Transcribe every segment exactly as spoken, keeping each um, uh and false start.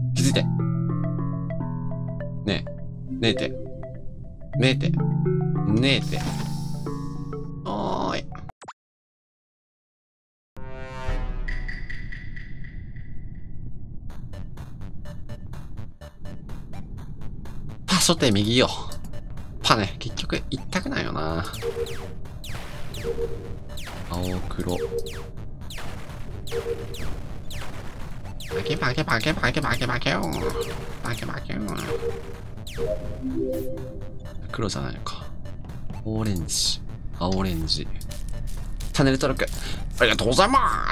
気づいて。ねえ。ねえて。ねえて。ねえて。おーい。パ初手右よ。パね、結局一択なんよな。青黒。パケパケパケパケパケパケよ。パケパケよ。黒じゃないのか。オレンジ。青オレンジ。チャンネル登録ありがとうございます。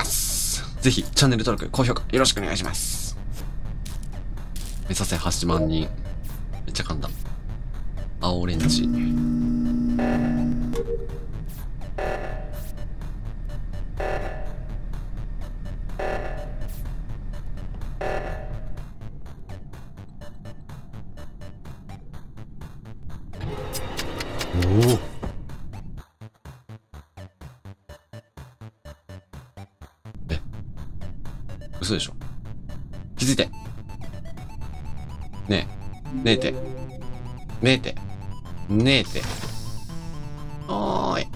ぜひチャンネル登録、高評価よろしくお願いします。目指せはちまんにん。めっちゃ噛んだ。青オレンジ。おお。え、嘘でしょ。気づいて。ねえ、ねえて。ねえて。ねえて。おーい。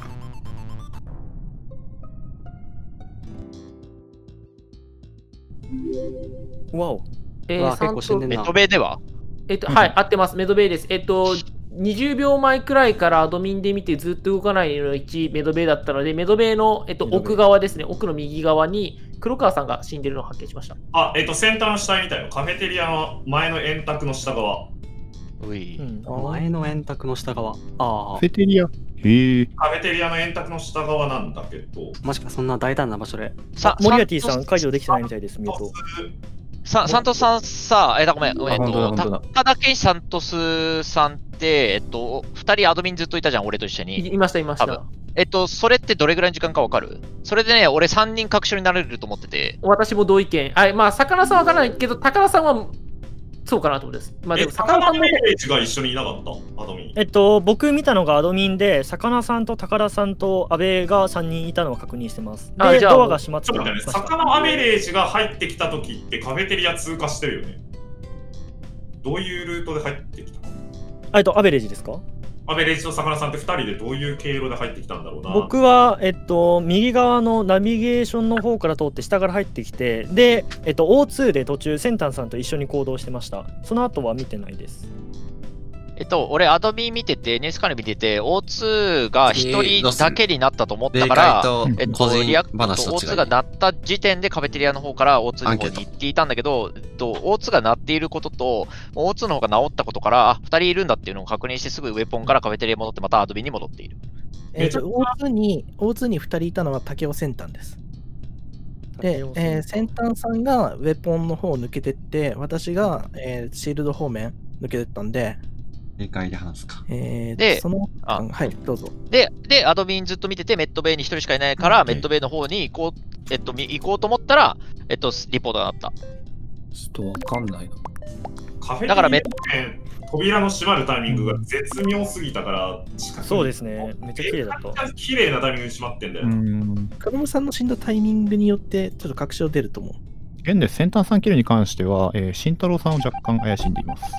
わお。 えー、 うわ結構死んでんなメメトベではえっと、はい、合ってます。メドベイです。えっと、にじゅうびょうまえくらいからアドミンで見てずっと動かないのいちメドベイだったので、メドベイの、えっと、 メドベイ奥側ですね、奥の右側に黒川さんが死んでるのを発見しました。 あ、えっと、先端の下みたいよ。カフェテリアの前の円卓の下側。 うい、 うん、 前の円卓の下側。ああカフ。ェテリア。へえ。 カフェテリアの円卓の下側なんだけど。 もしかそんな大胆な場所で。 さモリアティさん解除できてないみたいです、ミュート。 さサントスさんさ、えだ、ごめん、えっあ本当だと、 本当だ高田健サントスさんって、えっと、二人アドミンずっといたじゃん、俺と一緒に。 いいました、いました多分。えっと、それってどれぐらいの時間かわかる？それでね、俺さんにん確証になれると思ってて。 私も同意見。あ、まあ、魚さんはわからないけど、高田さんはそうかなと思うんです。まあ、でえ、 も、魚さんも魚のメレージが一緒にいなかったアドミン。 えっと、僕見たのがアドミンで、魚さんと高田さんと阿部がさんにんいたのを確認してます。で、 あじゃあドアが閉まってちょっと待ってね、魚のアベレージが入ってきた時ってカフェテリア通過してるよね。どういうルートで入ってきたの？ あえっと、アベレージですか？ アベレージと魚さんってふたりでどういう経路で入ってきたんだろうな。 僕は、えっと、右側のナビゲーションの方から通って下から入ってきて、で、えっと、オーツー で途中、センタンさんと一緒に行動してました。その後は見てないです。 えっと、俺、アドミン見てて、ネースカネ見てて、オーツー がひとりだけになったと思ったから、えっと、 個人リアクトと オ話と違いーツー が鳴った時点でカフェテリアの方から オーツー の方に行っていたんだけど、えっと、オーツー が鳴っていることと、オーツー の方が治ったことから、あ、ふたりいるんだっていうのを確認して、すぐウェポンからカフェテリアに戻って、またアドミンに戻っている。 えーと、オーツー に、オーツー にふたりいたのは竹尾先端です。で、えー先端さんがウェポンの方を抜けてって、私が、えーシールド方面抜けてったんで、 正解で話すか。 えー、 でその、 あはい、どうぞ。 で、で、アドミンずっと見てて、メットベイにひとりしかいないから、 うんメットベイの方に行こう、えっと、み行こうと思ったら、えっと、リポートがあった。 ちょっとわかんないな。 カフェテリアだからめの扉の閉まるタイミングが絶妙すぎたから、 そうですね。めっちゃ綺麗だっためちゃくちゃ綺麗なタイミングに閉まってんだよ。 うん。 カノムさんの死んだタイミングによって、ちょっと確証出ると思う。 現在、先端さんキルに関しては、えー、慎太郎さんを若干怪しんでいます。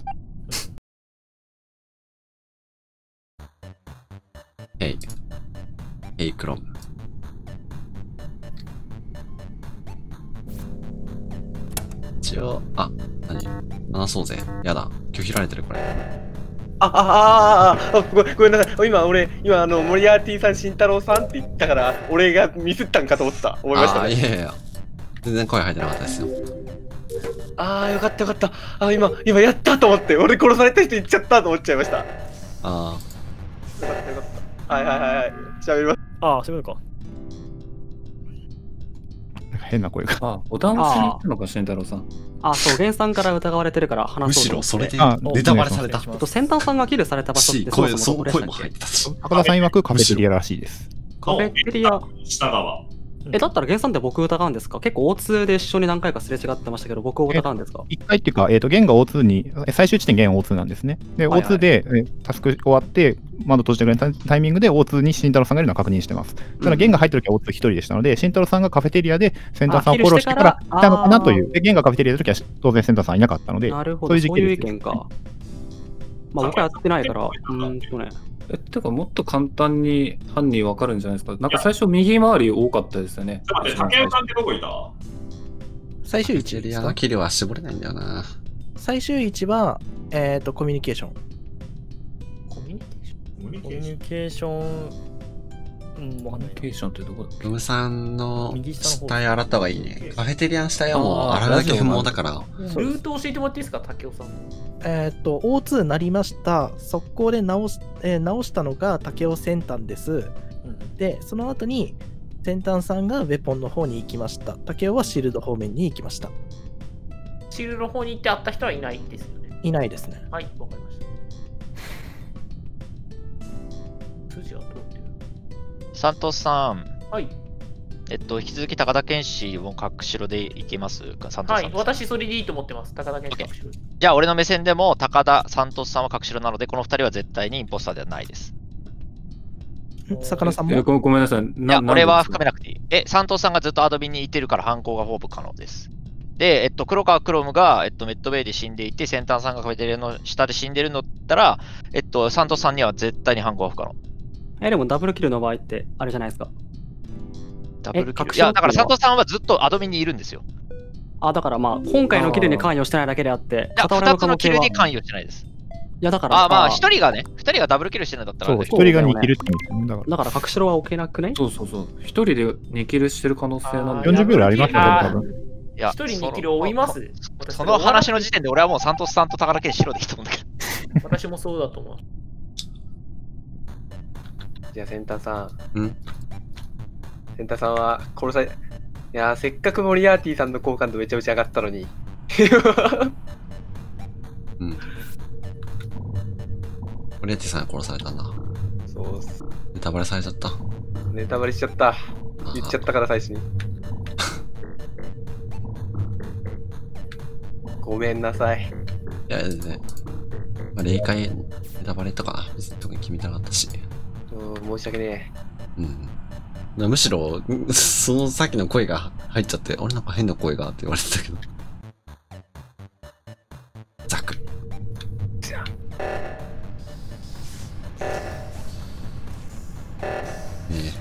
えい。えいクロム。一応、あ、何話そうぜ。やだ。拒否られてる、これ。 あ、あ、あ、あ、あ、ごめん、ごめんなさい。今、俺、今、あの、モリアーティさん、慎太郎さんって言ったから、俺がミスったんかと思ってた。思いましたああ、 ね。 いやいや。全然声入ってなかったですよ。 ああ、よかったよかった。あ、今、今やったと思って、俺殺された人言っちゃったと思っちゃいました。よかあったよかった。はいはいはいはい。喋ります。 ああ、そういうことか。 なんか変な声が。 あ、ボタン押しに行ったのか、慎太郎さん。 あ、そう、ゲンさんから疑われてるからあ、むしろ話そうと思って。 それであネタバレされた。 お願いしますえっと、先端さんがキルされた場所っし、声、 てそもそそう、声ももどこでしたっけ？ 入ってたし。 高田さん曰くカフェテリアらしいです。 カフェテリア。 下側。 え、だったら、ゲンさんって僕疑うんですか？結構 オーツー で一緒に何回かすれ違ってましたけど、僕を疑うんですか？ 一回っていうか、えっと、ゲンが オーツー に、え最終地点ゲン オーツー なんですね。で、 はいはいオーツー でえタスク終わって、窓閉じてくれたタイミングで オーツー に慎太郎さんがいるのは確認してます。ただ、ゲンが入った時は オーツー一人でしたので、慎太郎さんがカフェテリアでセンターさんをフォローしてから来たのかなという。で、ゲンがカフェテリアの時は当然センターさんいなかったので、 なるほど、 そういう時そういう意期です。 見か。まあ、僕はやってないから、うーんとね。 え、てかもっと簡単に犯人わかるんじゃないですか。なんか最初右回り多かったですよね。 ちょっと待って、竹雄さんってどこいた？ 最終位置エリアですか？ のキルは絞れないんだよな。 最終位置は、えっと、コミュニケーション。 コミュニケーシコミュニコミュケーションニケーション、うん、わかんないな。 ケーションってどこだっけ？ ロムさんの右下の方死体洗った方がいいね。カフェテリアの死体はもうあー洗うだけ不毛だから。 ルート教えてもらっていいですか、竹雄さん。 えっと、オーツー なりました。速攻で直し、えー直したのが竹尾先端です。 うんで、その後に先端さんがウェポンの方に行きました。竹尾はシールド方面に行きました。 シールの方に行って会った人はいないですよね。 いないですね。 はい、わかりました。筋は通ってる。 サントスさん、 はい。 えっと、引き続き高田健志も隠しろでいけますか、サントスさん。 はい、私それでいいと思ってます。高田健介。 じゃあ、俺の目線でも高田、サントスさんは隠しろなので、このふたりは絶対にインポスターではないです。 魚さんもえごごめんなさい。 いや、 な俺はなんで含めなくていい。え、サントスさんがずっとアドビンにいてるから犯行がほぼ可能です。で、えっと、黒川クロムが、えっと、メッドベイで死んでいて、先端さんがカフェテリアの下で死んでるのだったら、えっと、サントスさんには絶対に犯行は不可能。 え、でもダブルキルの場合って、あれじゃないですか。 ダブルキル。 え隠しろいや、だからサントスさんはずっとアドビンにいるんですよ。 あ、だからまあ、今回のキルに関与してないだけであって、 いや、 片ふたつのキ割れの可能性は。 ルに関与してないです。 いや、だから。 あ、まあ、ひとりがね、ふたりがダブルキルしてるんだったらあそう、 れだけど。 一人がにキルって言うんだから。 だから隠しろは置けなくね？ そうそうそう。一人でにキルしてる可能性なんで。 よんじゅうびょうぐらいありますね、 あー多分。 いや、 一人にキル追いますそその話の時点で俺はもうサントスさんと高田健白でいいと思うんだけど。 私もそうだと思う。 じゃあ、センターさん。 うんセンターさんは殺され、いやー、せっかくモリアーティさんの好感度めちゃめちゃ上がったのに。 うん。オリエティさんが殺されたんだ。 そうっす。 ネタバレされちゃった。 ネタバレしちゃった。 あ言っちゃったから最初に。ごめんなさい。 いや、全然。まあ、霊界ネタバレとか別に特に決めてなかったし。 うん、申し訳ねうん。むしろ、そのさっきの声が入っちゃって、俺なんか変な声がって言われてたけど。ざっくり。ね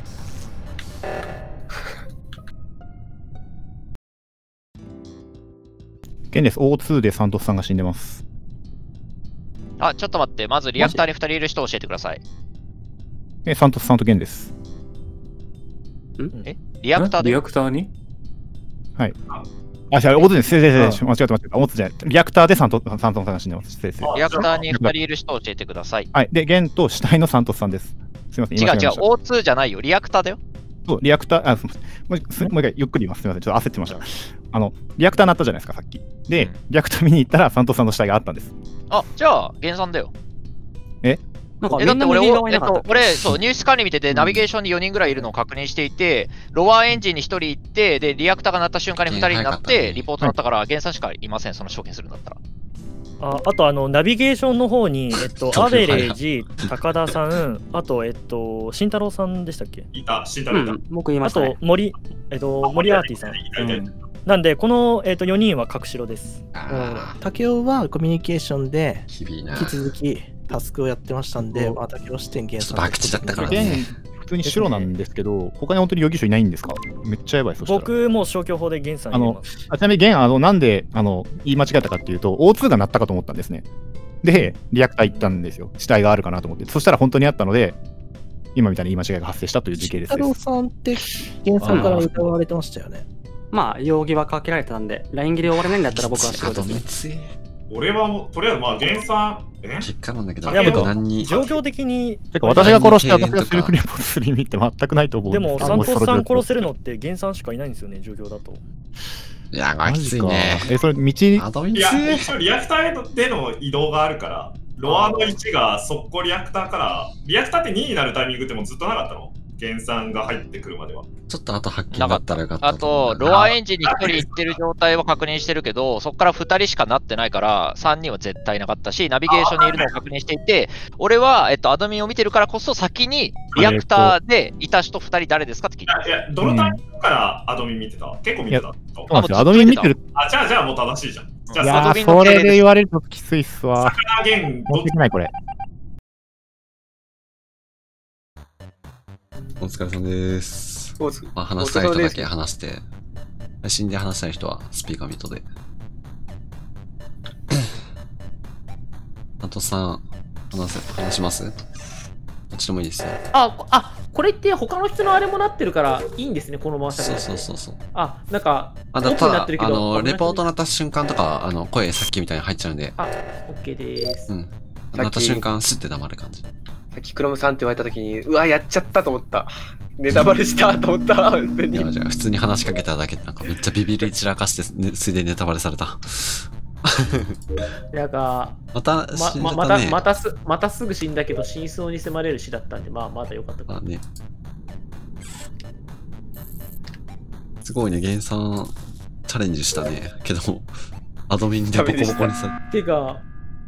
現です。オーツー でサントスさんが死んでます。 あ、ちょっと待って。まずリアクターにふたりいる人を教えてください。 え、サントスさんとゲンです。 えリアクターでリアクターにはい。あ、違う、オーツーです。失礼失礼失礼。間違って間違って。オーツーじゃない。リアクターでサントサントスさんが死んでます。失礼失礼。 リアクターにふたりいる人を教えてください。 はい。で、ゲンと死体のサントスさんです。すみません。 違う違う、 今間違えましたオーツー じゃないよ。リアクターだよ。 そう、リアクター、あ、すみません。もうすもう一回ゆっくり言います。すみません。ちょっと焦ってました。あの、リアクター鳴ったじゃないですか、さっき。で、リアクター見に行ったら、サントスさんの死体があったんです。 あ、じゃあ、原産だよ。 えなんかえ、だって俺、 みんな右側おえっいなかったっ、けと俺、そう、入室管理見てて、ナビゲーションによにんぐらいいるのを確認していて、ロワーエンジンにひとり行って、で、リアクターが鳴った瞬間にふたりになって、リポートだったから、原産しかいません、その証言するんだったら。 ああとあのナビゲーションの方に、えっと、アベレージ、高田さん、あと、えっと、慎太郎さんでしたっけ？ いた、慎太郎いた。 僕言いまあしたねと、森、えっと、森アーティさん。 いたいたいた。 なんで、この、えっと、よにんは隠しろです。 竹雄はコミュニケーションできびいな引き続きタスクをやってましたんで、まあ、竹雄視点原産バクチだったからゲンね。 普通に白なんですけど、他に本当に容疑者いないんですか？めっちゃやばい、そしたら。 僕も消去法でゲンさんあの入れます。 あちなみにゲン、あの、なんで、あの、言い間違えたかっていうと、オーツー が鳴ったかと思ったんですね。で、リアクター行ったんですよ。死体があるかなと思って。そしたら本当にあったので、今みたいな言い間違いが発生したという時系列太郎です。 さんって原産から疑われてましたよね。 まあ、容疑はかけられてたんで、ライン切り終われないんだったら僕は白ですね。 つい。 俺はもう、とりあえず、まあ、原産、え結果なんだけど、 いや、もう何に。 状況的に、 てか、私が殺して私が何にセルフレポートする意味って全くないと思うんでも、 すサントスさん殺せるののってゲンさんしかいないんですよね、状況だと。 いや、まあ、きついね。 え、それ、道、 アドミンいや、一応リアクターでの移動があるから、ロアのいちが速攻リアクターから、リアクターってにになるタイミングってもうずっとなかったの原産が入ってくるまでは。 ちょっとあと発見だったらよかったあと、ロアエンジンにひとり行ってる状態は確認してるけど、そこからふたりしかなってないから、さんにんは絶対なかったし、ナビゲーションにいるのを確認していて、俺は、えっと、アドミンを見てるからこそ、先にリアクターでいた人ふたり誰ですかって聞いていや、どのタイミングからアドミン見てた、結構見てたそうなんですよ。アドミン見てる。 あ、じゃあ、じゃあもう正しいじゃん。じゃあ、 いやー、それで言われるときついっすわ。 魚源、 持っていけない、これ。 お疲れ様です。 おつまあ、話したい人だけ話して、死んで話したい人はスピーカーミートで。あとさん、話せ、話しますどっちでもいいですよ。 あ、こあ、これって他の人のあれもなってるからいいんですね、このままそうそうそうそう。 あ、なんか、 あ、だオフただ、 になってるけどあの、レポートのなった瞬間とか、あの、声さっきみたいに入っちゃうんで、 あ、OK です。 うん。 さっきなった瞬間、スッて黙る感じ。 さっきクロムさんって言われた時に、うわ、やっちゃったと思った。ネタバレしたと思った。本当に。 いや、じゃあ普通に話しかけただけで、なんかめっちゃビビり散らかして、ね、ついでにネタバレされた。 なんか、 またま死んじゃまったね。 またまたすまたすぐ死んだけど、真相に迫れる死だったんで、まあ、まだよかったかまあね。すごいね、原産チャレンジしたね。けど、アドミンでボコボコにされてか、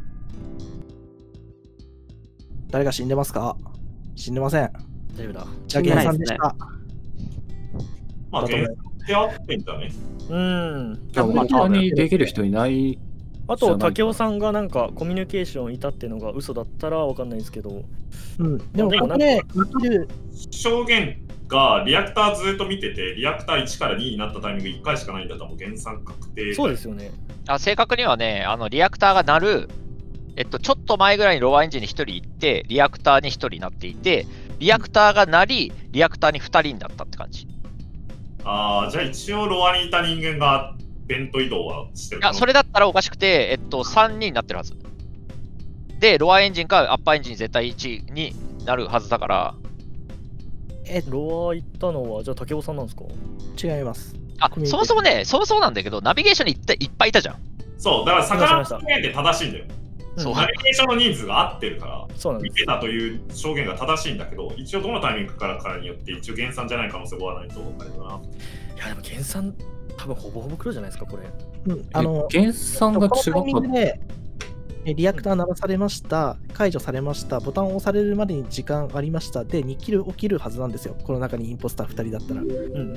誰が死んでますか？死んでません。 大丈夫だ。 じゃあ、原さんでした。 まあ、原産ってあってんだね。 うん。 じゃあ、他にできる人いない。 あと、竹雄さんがなんかコミュニケーションいたっていうのが嘘だったらわかんないんですけど。 うん。でも、こでもなんかれ、見てる。 証言がリアクターずっと見てて、リアクターいちからにになったタイミングいっかいしかないんだったらもう原産確定。 そうですよね。 あ、正確にはね、あの、リアクターが鳴る、えっと、ちょっと前ぐらいにロアエンジンにひとり行って、リアクターにひとりになっていて、リアクターが鳴り、リアクターにふたりになったって感じ。 ああ、じゃあ一応ロアにいた人間がベント移動はしてるいや、それだったらおかしくて、えっと、さんにんになってるはず。で、ロアエンジンかアッパーエンジン絶対いちになるはずだから。 え、 ロア行ったのは、じゃあ竹雄さんなんですか？ 違います。 あ、そもそもね、そもそもなんだけど、ナビゲーションにいっいっぱいいたじゃん。 そう、だから魚の証言って正しいんだよ。 そう、 ナビゲーションの人数が合ってるから、 そうなんです。 見てたという証言が正しいんだけど、一応どのタイミングからからによって、一応原産じゃない可能性もあらないとあれだな。 いや、でも原産、多分ほぼほぼ黒じゃないですか、これ。 うん、あの、 原産が違このタイミンかグでえリアクター鳴らされました、解除されました、ボタンを押されるまでに時間ありました、で、にキル起きるはずなんですよ、この中にインポスターふたりだったら。 うん、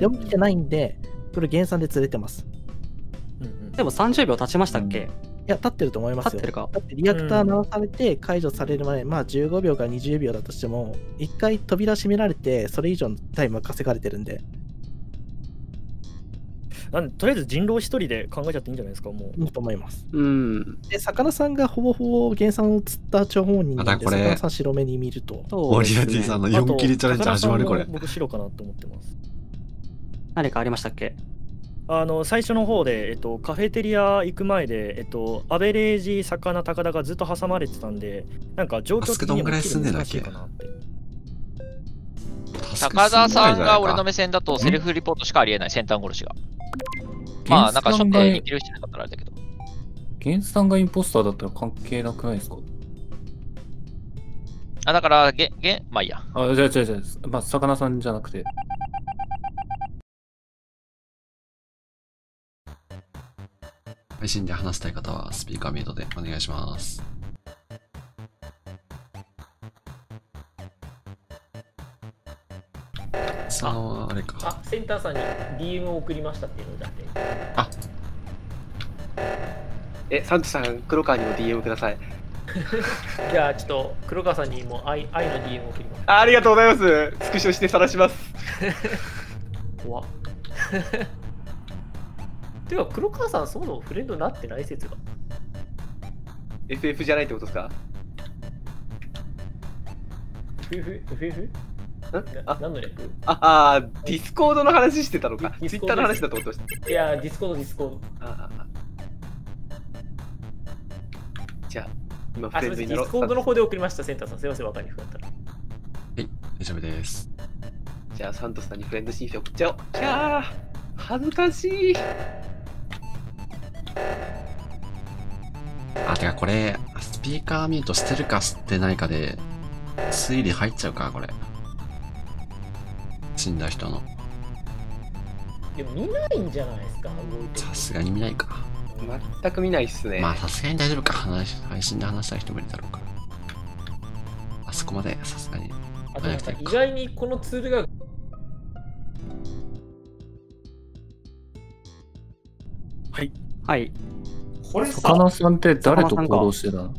で、起きてないんで、これ原産で釣れてます。 うんうん、 でもさんじゅうびょう経ちましたっけ？ いや、立ってると思いますよ。 立ってるか。 だってリアクター鳴らされて解除されるまで、まあじゅうごびょうからにじゅうびょうだとしても、いっかい扉閉められて、それ以上のタイムは稼がれてるんで。 なんでとりあえず人狼一人で考えちゃっていいんじゃないですか、もう。 いいと思います。 うん。 で、魚さんがほぼほぼ原産を釣った張本人なんで、 あだこれ魚さん白目に見ると。 モリアティさんのよんキリチャレンジ始まるこれ。 僕白かなと思ってます。 何かありましたっけ？ あの最初の方で、えっと、カフェテリア行く前で、えっと、アベレージ、魚、高田がずっと挟まれてたんで、なんか状況的にも難しいかなって。 高田さんが俺の目線だとセルフリポートしかありえない、先端殺しが。まあ、なんかショットでできる人なかったらあれだけど。 原産がインポスターだったら関係なくないですか？ あ、だから、げ、げ、まあいいや。 あ、じゃあ、じゃあ、じゃあ、まあ、魚さんじゃなくて。 配信で話したい方はスピーカーミュートでお願いします。さあ、あれか。 あ、センターさんに ディーエム を送りましたっていうのだって。 あえ、サントさん、黒川にも ディーエム ください。 じゃあ、ちょっと黒川さんにも愛愛の ディーエム を送ります。 あありがとうございます。スクショして晒します。 怖っ。てか、黒川さん、そもそもフレンドになってない説が。 エフエフ じゃないってことですか？ エフエフ？ エフエフ？ あ、 何の略？ ああ、ディスコードの話してたのか。ツイッターの話だと思ってました。 いや、ディスコード、ディスコード。 ああ。じゃあ、今、 あ、すみません、ディスコードの方で送りました、センターさん。すみません、わかりにくかったら。 はい、大丈夫です。 じゃあ、サントスさんにフレンド申請送っちゃおう。キャー、恥ずかしい。 あ、てかこれ、スピーカーミュートしてるかしてないかで、推理入っちゃうか、これ。 死んだ人の。 でも見ないんじゃないですか、動いてる。 さすがに見ないか。 全く見ないっすね。 まあさすがに大丈夫か。話配信で話したい人もいるだろうから。あそこまでさすがに。 あとなんか意外にこのツールがはいはい。 これさ、 魚さんって誰と行動してたの？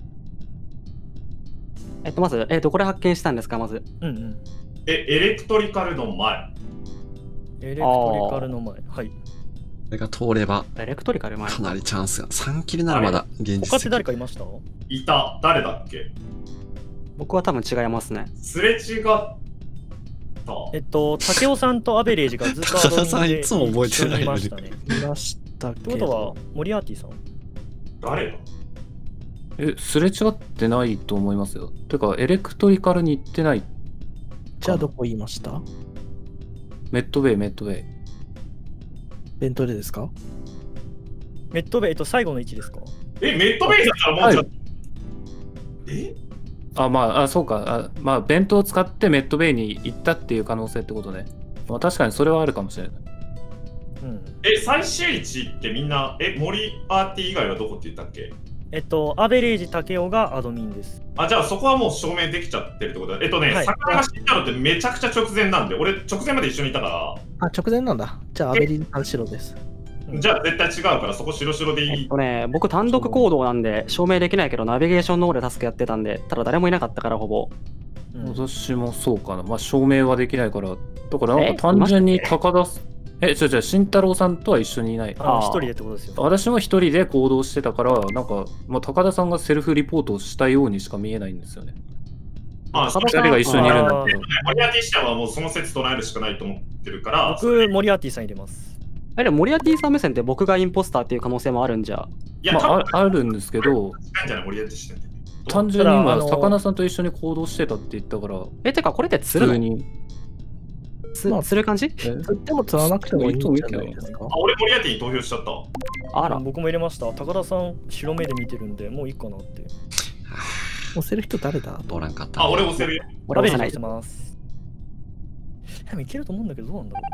えっと、まず、えっと、これ発見したんですか、まず。 うんうん。 え、エレクトリカルの前。 エレクトリカルの前。はい。 これが通れば、 エレクトリカル前。 かなりチャンスが。さんキルならまだ現実的。 他って誰かいました？ いた。誰だっけ？ 僕は多分違いますね。 すれ違った。 えっと、竹雄さんとアベレージがずっとアドミンで高田さんいつも覚えてないのに一緒にいましたね。 いましたってけど。 ことは、モリアーティさん。 誰だ？ え、すれ違ってないと思いますよ。てか、エレクトリカルに行ってない。 じゃあどこ言いました？ メッドベイ、メッドベイ。 弁当でですか？ メッドベイ、えっと、最後の位置ですか？ え、メッドベイだったらもうちょっと。えあ、まあ、あ、そうか。あまあ、弁当を使ってメッドベイに行ったっていう可能性ってことね。まあ、確かにそれはあるかもしれない。 うん。 え、最終位置ってみんな、え、モリアーティ以外はどこって言ったっけ？ えっと、アベレージ竹雄がアドミンです。 あ、じゃあそこはもう証明できちゃってるってことだ。えっとね、 はい魚が死んだのってめちゃくちゃ直前なんで、俺直前まで一緒にいたかあ、直前なんだ。じゃあアベリンさん白です。 ら、じゃあ絶対違うからそこ白白でいい。 えっとね、僕単独行動なんで証明できないけど、ナビゲーションの方でタスクやってたんで、ただ誰もいなかったから、ほぼ。 うん私もそうかな。まあ、証明はできないから。だから、なんえか単純に高田す、え、違う違う、慎太郎さんとは一緒にいない。 ああー一人でってことですよ。 私も一人で行動してたから、なんか、まあ、高田さんがセルフリポートをしたようにしか見えないんですよね。 あ、そ高田さん二人が一緒にいるんだあーって。 モリアーティ視点はもうその説唱えるしかないと思ってるから、 僕、モリアーティさん入れます。 え、でもモリアティさん目線って僕がインポスターっていう可能性もあるんじゃ。 いや、 まあ、 多分ああるんですけど、 違うんじゃない、モリアーティ視点って。 単純に今、 ただあの魚さんと一緒に行動してたって言ったから、 え、てかこれって普釣るの通に。 つまあ釣る感じえ釣っても釣らなくてもいいんじゃないですか？ あ、俺モリアーティに投票しちゃったわ。 あら。 僕も入れました。高田さん、白目で見てるんで、もういいかなって。 押せる人誰だ？ おらんかった。 あ、俺押せるよ。 アベレー俺押さないジ押せます。でもいけると思うんだけど、どうなんだろ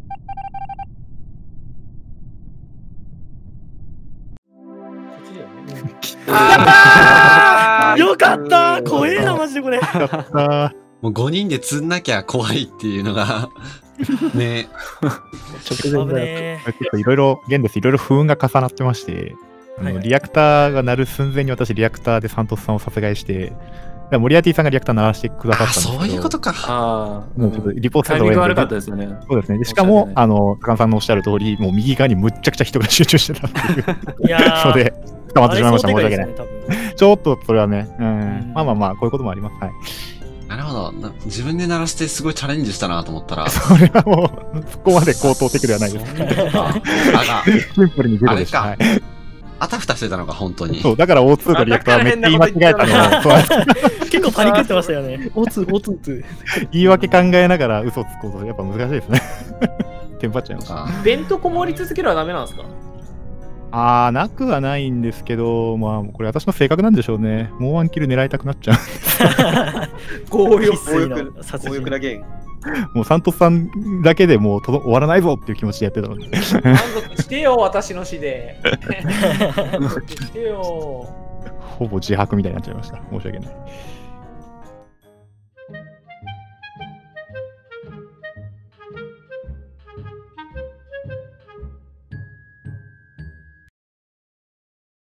う。こっちだよね。 あよかった怖えな、マジでこれ。 あもうごにんで釣んなきゃ怖いっていうのが、ね。 直前だよ。 危ねーちょっといろいろ、現ですいろいろ不運が重なってまして、あのはいはいリアクターが鳴る寸前に私、リアクターでサントスさんを殺害して、だからモリアーティさんがリアクター鳴らしてくださあ、 ったんですけど、 そういうことか。 ああ、 もうちょっとリポートタイせざるを得ないミング悪かったですよね。 そうですね。でしか申しも、 訳ないあの、高野さんのおっしゃる通り、もう右側にむっちゃくちゃ人が集中してたっていういやので、捕まってしまいました。申しあれ訳ない。 想定外ですよねちょっとそれはね、うんうんまあまあまあ、こういうこともあります。はい。 なるほど。な自分で鳴らしてすごいチャレンジしたなと思ったら、 それはもう、そこまで高等的ではないです。 ああシンプルにゼロでした。 あれかはいあたふたしてたのか、本当に。 そう、だから オーツー のリアクターはめっちゃ言い間違えたのを、そうなんです結構パニクってましたよね。 オーツー、オーツー、オーツー。 言い訳考えながら嘘つくこと、やっぱ難しいですね。テンパっちゃいました。 あ弁当こもり続けるはダメなんですか？ あー、なくはないんですけど、まあ、これ私の性格なんでしょうね。もうワンキル狙いたくなっちゃう。 強欲。 必須の殺強人欲なゲーム。 もうサントスさんだけでもうとど終わらないぞっていう気持ちでやってたので。 満足してよ、私の死で。満足してよ。 ほぼ自白みたいになっちゃいました。申し訳ない。